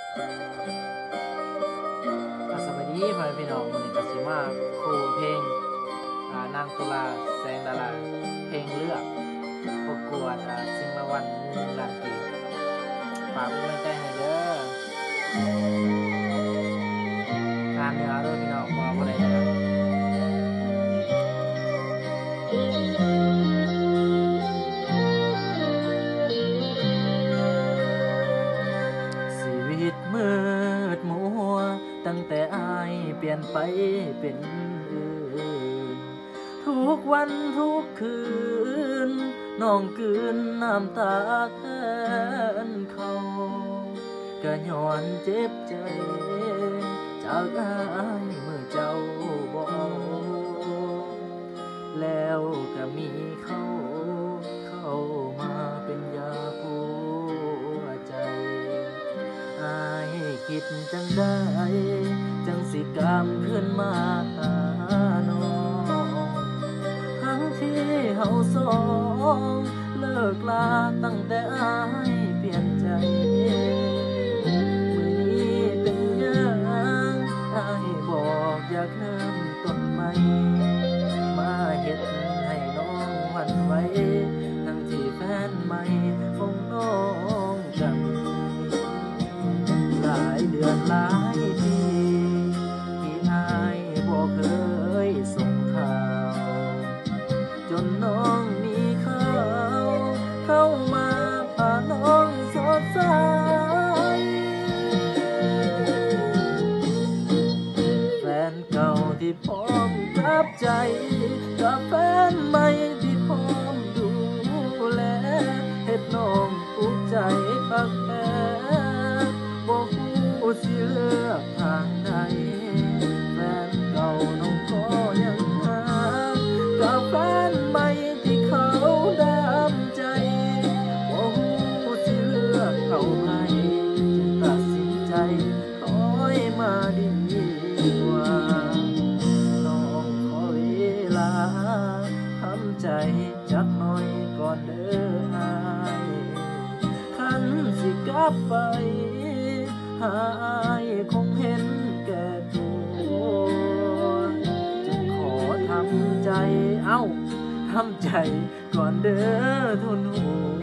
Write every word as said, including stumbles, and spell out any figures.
สวัสดีพ่อแม่พี่น้องวันนี้ก็สิมาครูเพลงอ่านางตุลาแสงดาราเพลงเลือกประกวดอ่าชิงรางวัลหนึ่งล้านกีบฝากเป็นกำลังใจให้เด้องานเหนือเด้อพี่น้องบ่บ่ได้นะครับชีวิตมืดมัวตั้งแต่อายเปลี่ยนไปเป็นอื่นทุกวันทุกคืนน้องกืนน้ำตาแทนเขาก็ย้อนเจ็บใจจากอายเมื่อเจ้าบอกแล้วก็มีเขาเข้ามาเป็นยาหัวใจอายคิดจังได้จังสิกลับขึ้นมาหาน้องทั้งที่เฮาสองเลิกลาตั้งแต่อายเปลี่ยนใจมื้อนี้เป็นหยังอายบอกอยากเริ่มต้นใหม่มาเฮ็ดให้น้องหวั่นไหวทั้งที่แฟนใหม่ของน้องก็มีหลายเดือนหลายปีที่อายบ่เคยส่งข่าวจนน้องมีเขาเข้ามาพาน้องสดใสแฟนเก่าที่พร้อมกับใจกับแฟนใหม่ที่พร้อมดูแลเฮ็ดน้องภูมิใจคักแท้บ่ฮู้สิเลือกทางใดแฟนเก่าน้องก็ยังหากับแฟนใหม่ที่เขาดามใจบ่ฮู้สิเลือกเอาไผจึงตัดสินใจถอยมาดีกว่าน้องขอเวลาทำใจจักหน่อยก่อนเด้ออายคันสิกลับไปหาอายคงเห็นแก่ตัวจึงขอทำใจเอ้าทำใจก่อนเด้อทุนหัว